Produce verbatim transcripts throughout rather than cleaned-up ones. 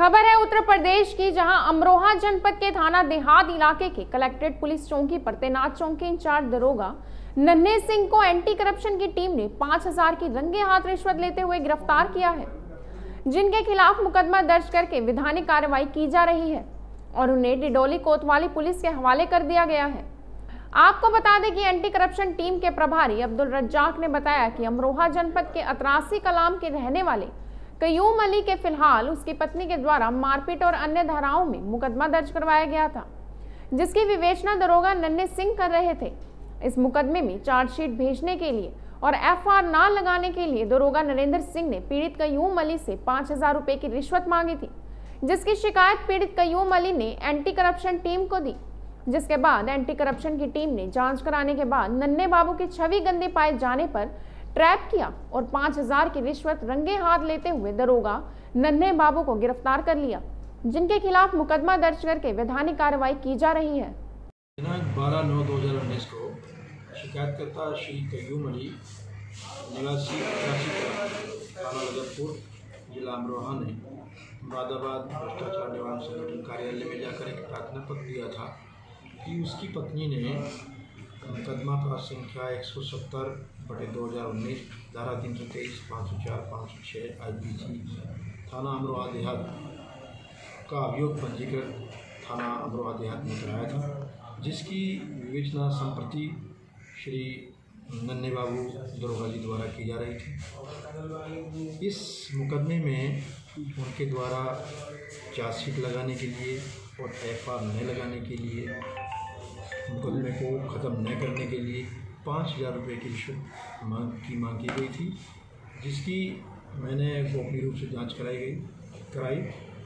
खबर है उत्तर प्रदेश की, जहां अमरोहा जनपद के थाना देहात इलाके के कलेक्ट्रेट पुलिस चौकी पर तैनात चौकी इंचार्ज दरोगा नन्हे सिंह को एंटी करप्शन की टीम ने पांच हजार की रंगे हाथ रिश्वत लेते हुए गिरफ्तार किया है, जिनके खिलाफ मुकदमा दर्ज करके विधानिक कार्रवाई की जा रही है और उन्हें डिडोली कोतवाली पुलिस के हवाले कर दिया गया है। आपको बता दें कि एंटी करप्शन टीम के प्रभारी अब्दुल रज्जाक ने बताया कि अमरोहा जनपद के अतरासी कलाम के रहने वाले कयूम अली के फिलहाल उसकी पत्नी के द्वारा मारपीट और अन्य धाराओं में मुकदमा दर्ज करवाया गया था, जिसकी विवेचना दरोगा नन्हे सिंह कर रहे थे। इस मुकदमे में चार्जशीट भेजने के लिए और एफ आई आर न लगाने के लिए दरोगा नरेंद्र सिंह ने पीड़ित कयूम अली से पांच हजार रुपए की रिश्वत मांगी थी, जिसकी शिकायत पीड़ित कयूम अली ने एंटी करप्शन टीम को दी, जिसके बाद एंटी करप्शन की टीम ने जांच कराने के बाद नन्हे बाबू की छवि गंदी पाए जाने पर ट्रैप किया और पांच हजार की रिश्वत रंगे हाथ लेते हुए दरोगा नन्हे बाबू को गिरफ्तार कर लिया, जिनके खिलाफ मुकदमा दर्ज करके वैधानिक कार्रवाई की जा रही है। दिनांक बारह नौ दो हजार उन्नीस को शिकायतकर्ता श्री कयूम अली निवासी थाना लजरपुर जिला अमरोहा ने मुरादाबाद भ्रष्टाचार निवारण संगठन कार्यालय में जाकर एक प्रार्थना पत्र दिया था कि उसकी पत्नी ने मुकदमा पास संख्या एक सौ सत्तर बटे दो हज़ार उन्नीस धारा तीन सौ तेईस पाँच सौ चार पाँच सौ छः आई पी सी थाना अमरोहा देहात का अभियोग पंजीकृत थाना अमरोहा देहात में कराया था, जिसकी विवेचना संप्रति श्री नन्हे बाबू दरोगा जी द्वारा की जा रही थी। इस मुकदमे में उनके द्वारा चार्जशीट लगाने के लिए और एफ आई आर न लगाने के लिए, मुकदमे को ख़त्म न करने के लिए पाँच हज़ार रुपये की रिश्वत मांग की मांग की गई थी, जिसकी मैंने गोपनीय रूप से जांच कराई गई कराई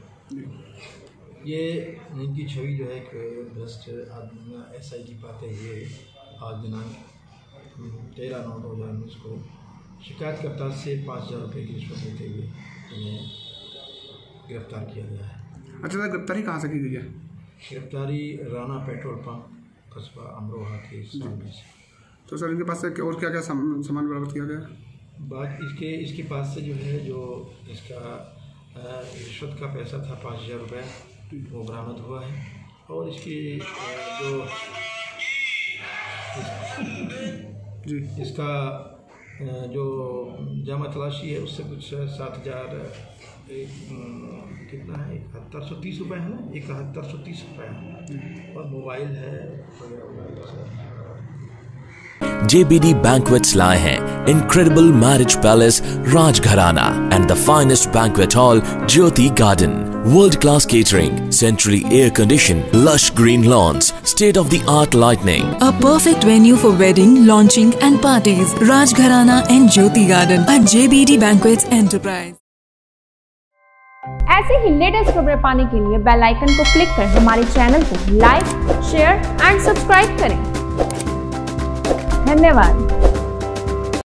ये इनकी छवि जो है एक भ्रष्ट एस आई की पाते हुए आज दिनांक तेरह नौ दो हज़ार उन्नीस को शिकायतकर्ता से पाँच हज़ार रुपये की रिश्वत लेते हुए इन्हें गिरफ्तार किया गया है। अच्छा सर, गिरफ्तारी कहाँ से की गई है? गिरफ्तारी राना पेट्रोल पंप कस्बा अमरोहा के सामने से। तो सर इनके पास से और क्या क्या सामान बरामद किया गया? बात इसके इसके पास से जो है जो इसका रिश्वत का पैसा था पाँच हज़ार रुपये वो बरामद हुआ है और इसकी जो जी इसका जो जामा तलाशी है उससे कुछ सात हज़ार कितना है इकहत्तर सौ तीस रुपये है ना इकहत्तर सौ तीस रुपये है और मोबाइल है। J B D Banquets lie हैं incredible marriage palace Rajgharana and the finest banquet hall Jyoti Garden, world class catering, centrally air conditioned, lush green lawns, state of the art lighting, a perfect venue for wedding, launching and parties. Rajgharana and Jyoti Garden at J B D Banquets Enterprise। ऐसे ही latest खबरें पाने के लिए bell icon को click कर हमारे channel को like, share and subscribe करें। धन्यवाद।